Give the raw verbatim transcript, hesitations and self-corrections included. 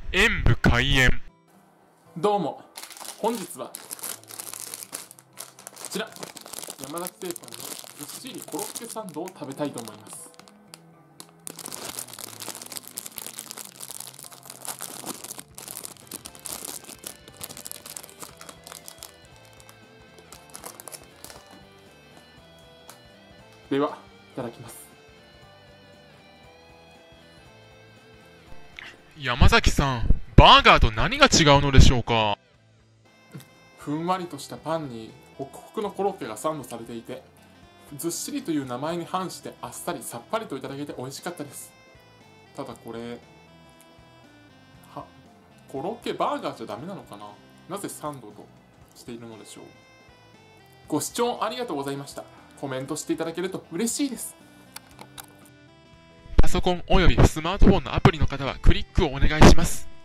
演武開演。 どうも、本日はこちら山崎製パンのずっしりコロッケサンドを食べたいと思います。では、いただきます。 山崎さん、バーガーと何が違うのでしょうか？ ふんわりとしたパンにホクホクのコロッケがサンドされていて、ずっしりという名前に反してあっさりさっぱりといただけて美味しかったです。ただこれはコロッケバーガーじゃダメなのかな。なぜサンドとしているのでしょう。ご視聴ありがとうございました。コメントしていただけると嬉しいです。 パソコンおよびスマートフォンのアプリの方はクリックをお願いします。